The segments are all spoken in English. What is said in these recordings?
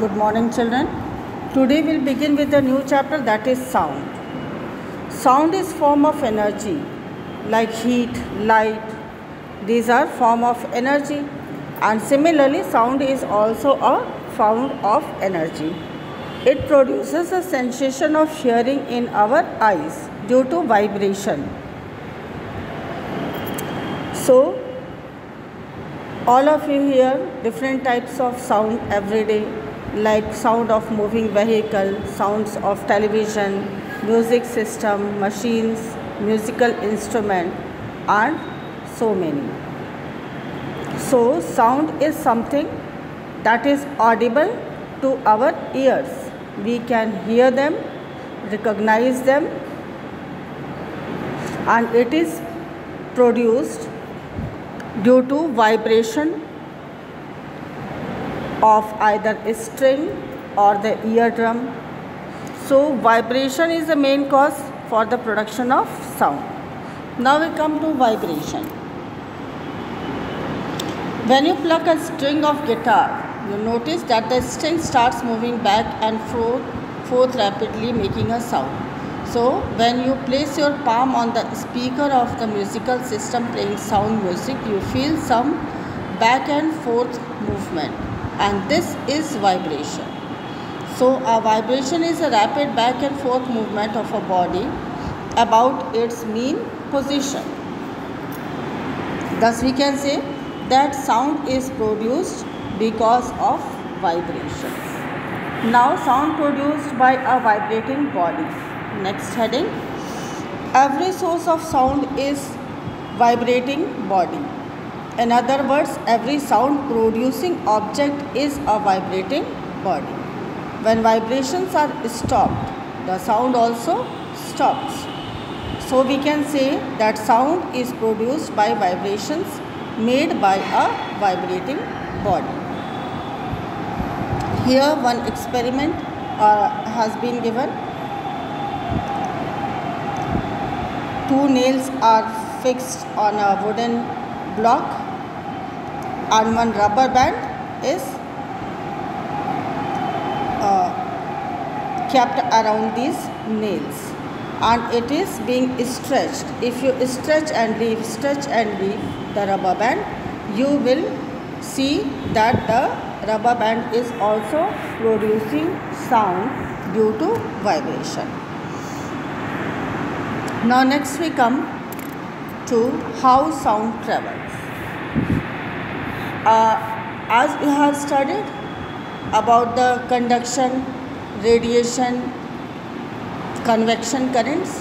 Good morning, children. Today we'll begin with a new chapter, that is sound. Sound is form of energy like heat, light. These are form of energy, and similarly sound is also a form of energy. It produces a sensation of hearing in our eyes due to vibration. So all of you hear different types of sound every day, like sound of moving vehicle, sounds of television, music system, machines, musical instrument, and so many. So sound is something that is audible to our ears. We can hear them, recognize them, and it is produced due to vibration of either a string or the eardrum. So vibration is the main cause for the production of sound. Now we come to vibration. When you pluck a string of guitar, you notice that the string starts moving back and forth rapidly, making a sound. So when you place your palm on the speaker of the musical system playing sound music, you feel some back and forth movement, and this is vibration. So a vibration is a rapid back and forth movement of a body about its mean position. Thus we can say that sound is produced because of vibrations. Now sound produced by a vibrating body. Next heading, every source of sound is vibrating body. In other words, every sound producing object is a vibrating body. When vibrations are stopped, the sound also stops. So we can say that sound is produced by vibrations made by a vibrating body. Here one experiment has been given. Two nails are fixed on a wooden block and one rubber band is kept around these nails, and it is being stretched. If you stretch and leave the rubber band, you will see that the rubber band is also producing sound due to vibration. Now next we come to how sound travels. As we have studied about the conduction, radiation, convection currents,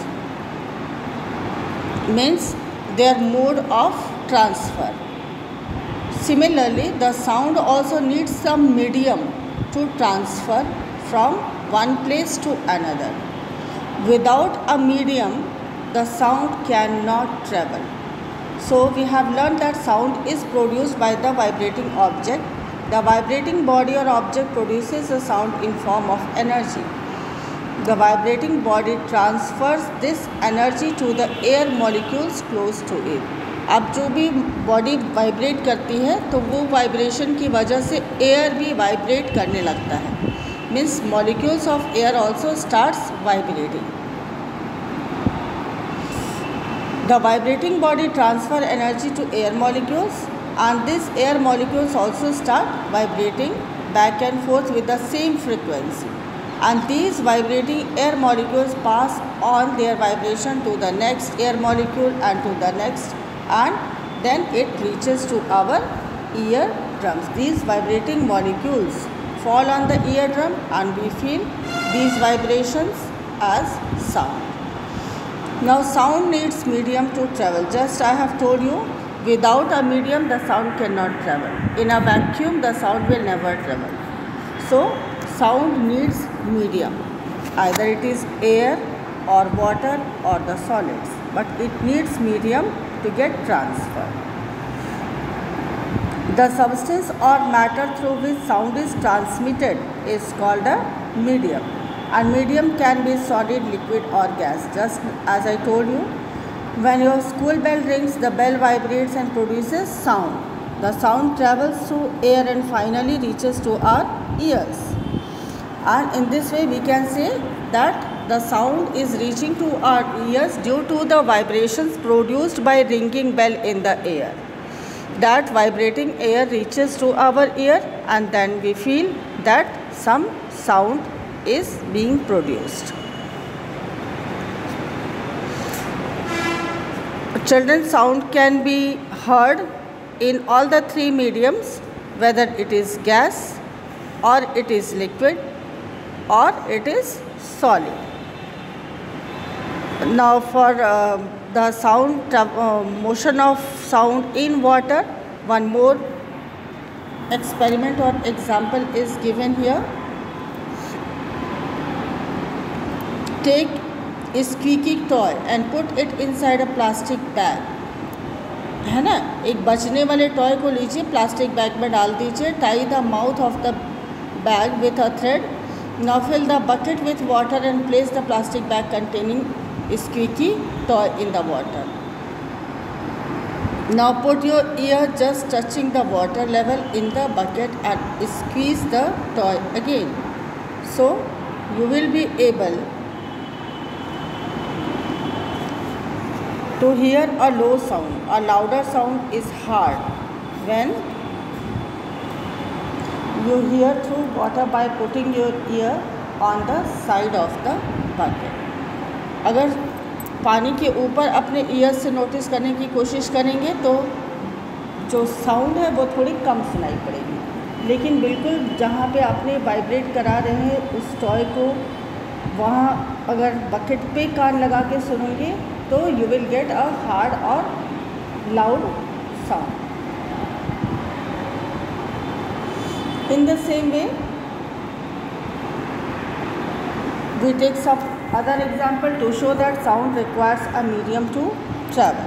means their mode of transfer. Similarly, the sound also needs some medium to transfer from one place to another. Without a medium, the sound cannot travel. So we have learned that sound is produced by the vibrating object. The vibrating body or object produces a sound in form of energy. The vibrating body transfers this energy to the air molecules close to it. अब जो भी body vibrate करती है तो वो vibration की वजह से एयर भी वाइब्रेट करने लगता है. Means molecules of air also starts vibrating. The vibrating body transfer energy to air molecules, and these air molecules also start vibrating back and forth with the same frequency, and these vibrating air molecules pass on their vibration to the next air molecule and to the next, and then it reaches to our eardrums. These vibrating molecules fall on the eardrum and we feel these vibrations as sound. Now sound needs medium to travel. Just I have told you, without a medium the sound cannot travel. In a vacuum the sound will never travel. So sound needs medium. Either it is air or water or the solids, but it needs medium to get transferred. The substance or matter through which sound is transmitted is called a medium. And medium can be solid, liquid or gas. Just as I told you, when your school bell rings, the bell vibrates and produces sound. The sound travels through air and finally reaches to our ears. and in this way we can say that the sound is reaching to our ears due to the vibrations produced by ringing bell in the air. That vibrating air reaches to our ear and then we feel that some sound is being produced. Children's sound can be heard in all the three mediums, whether it is gas or it is liquid or it is solid. Now for the sound motion of sound in water, one more experiment or example is given here. Take a squeaky toy and put it inside a plastic bag. है ना, एक बजने वाले toy को लीजिए, plastic bag में डाल दीजिए. Tie the mouth of the bag with a thread. Now fill the bucket with water and place the plastic bag containing squeaky toy in the water. Now put your ear just touching the water level in the bucket and squeeze the toy again. So you will be able to hear a low sound. A louder sound is heard when you hear through water by putting your ear on the side of the bucket. अगर पानी के ऊपर अपने year से notice करने की कोशिश करेंगे तो जो साउंड है वो थोड़ी कम सुनाई पड़ेगी, लेकिन बिल्कुल जहाँ पे आपने वाइब्रेट करा रहे हैं उस टॉय को, वहाँ अगर बकेट पे कान लगा के सुनेंगे तो you will get a hard or loud sound. In the same way, we take some other example to show that sound requires a medium to travel.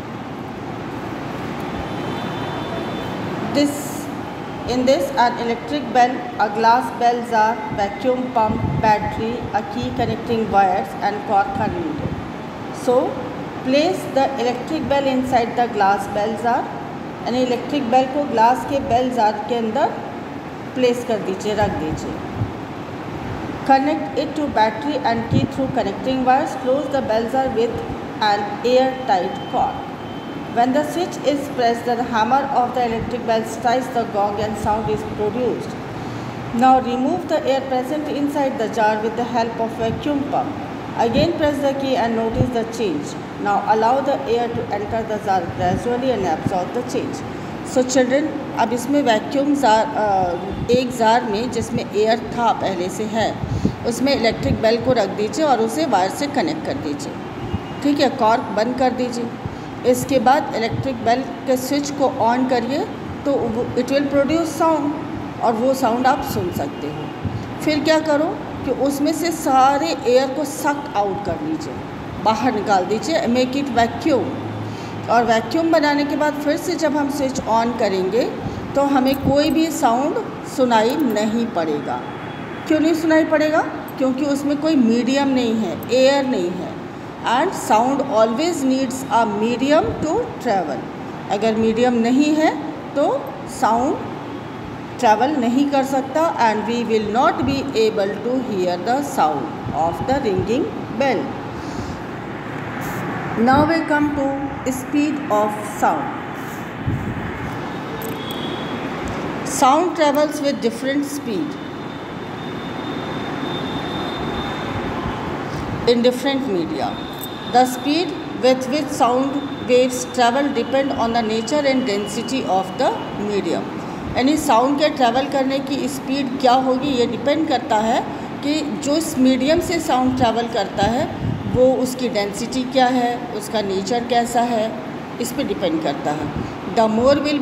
In this, an electric bell, a glass bell jar, vacuum pump, battery, a key connecting wires and cork are needed. So, place the electric bell inside the glass bell jar. यानी electric bell को glass के bell jar के अंदर place कर दीजिए, रख दीजिए. Connect it to battery and key through connecting wires. Close the bell jar with an airtight cork. When the switch is pressed, the hammer of the electric bell strikes the gong and sound is produced. Now remove the air present inside the jar with the help of vacuum pump. Again press the key and notice the change. Now allow the air to enter the jar gradually and absorb the change. So children, अब इसमें vacuum jar, एक jar में जिसमें air था पहले से है, उसमें इलेक्ट्रिक बेल को रख दीजिए और उसे वायर से कनेक्ट कर दीजिए. ठीक है, कॉर्क बंद कर दीजिए. इसके बाद इलेक्ट्रिक बेल के स्विच को ऑन करिए तो इट विल प्रोड्यूस साउंड और वो साउंड आप सुन सकते हो. फिर क्या करो कि उसमें से सारे एयर को सक आउट कर लीजिए, बाहर निकाल दीजिए, मेक इट वैक्यूम. और वैक्यूम बनाने के बाद फिर से जब हम स्विच ऑन करेंगे तो हमें कोई भी साउंड सुनाई नहीं पड़ेगा. क्यों नहीं सुनाई पड़ेगा? क्योंकि उसमें कोई मीडियम नहीं है, एयर नहीं है. And sound always needs a medium to travel. अगर मीडियम नहीं है तो साउंड ट्रैवल नहीं कर सकता and we will not be able to hear the sound of the ringing bell. Now we come to speed of sound. Sound travels with different speed in different media. The speed with which sound waves travel depend on the nature and density of the medium. यानी sound के travel करने की speed क्या होगी, ये depend करता है कि जो इस मीडियम से साउंड ट्रैवल करता है वो उसकी डेंसिटी क्या है, उसका नेचर कैसा है, इस पे डिपेंड करता है. The more will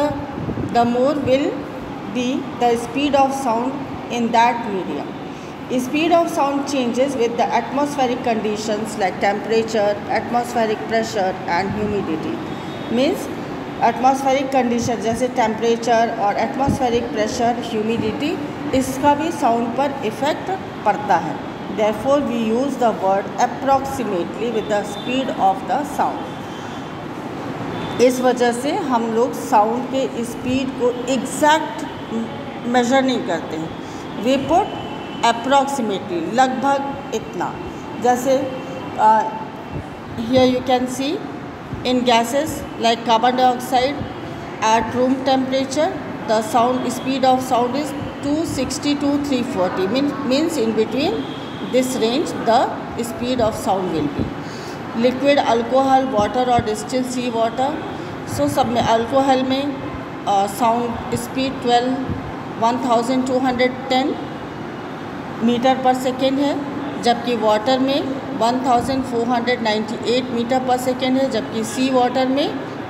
be the speed of sound in that medium. Speed of sound changes with the atmospheric conditions like temperature, atmospheric pressure and humidity. Means atmospheric condition जैसे temperature और atmospheric pressure, humidity, इसका भी sound पर effect पड़ता है. Therefore we use the word approximately with the speed of the sound. इस वजह से हम लोग साउंड के स्पीड को एग्जैक्ट मेजर नहीं करते हैं. वी पुट अप्रॉक्सीमेटली, लगभग इतना. जैसे here you can see in gases like carbon dioxide at room temperature the sound speed of sound is 260 to 340, means in between this range the speed of sound will be. Liquid alcohol, water or distilled sea water, so सब में alcohol में sound speed 1210 metre per second है, जबकि water में 1498 metre per second है, जबकि सी water में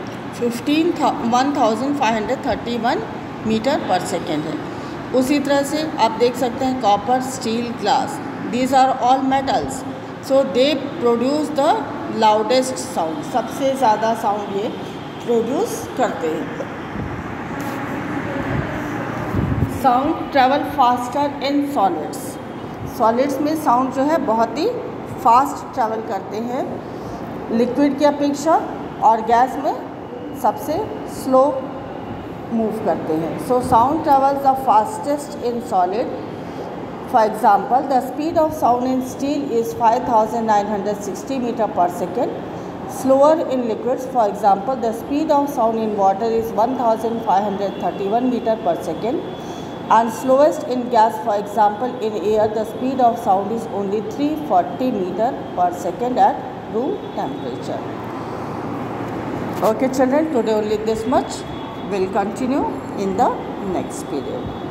1531 metre per second है. उसी तरह से आप देख सकते हैं copper, steel, glass, these are all metals, so they produce the loudest sound, सबसे ज़्यादा साउंड ये प्रोड्यूस करते हैं. Sound travel faster in solids, solids में साउंड जो है बहुत ही फास्ट ट्रैवल करते हैं लिक्विड की अपेक्षा, और गैस में सबसे स्लो मूव करते हैं. So sound travels the fastest in solid. For example the speed of sound in steel is 5960 metre per second. Slower in liquids, for example the speed of sound in water is 1531 metre per second. And slowest in gas, for example in air the speed of sound is only 340 meter per second at room temperature. Okay children, today only this much. We'll continue in the next period.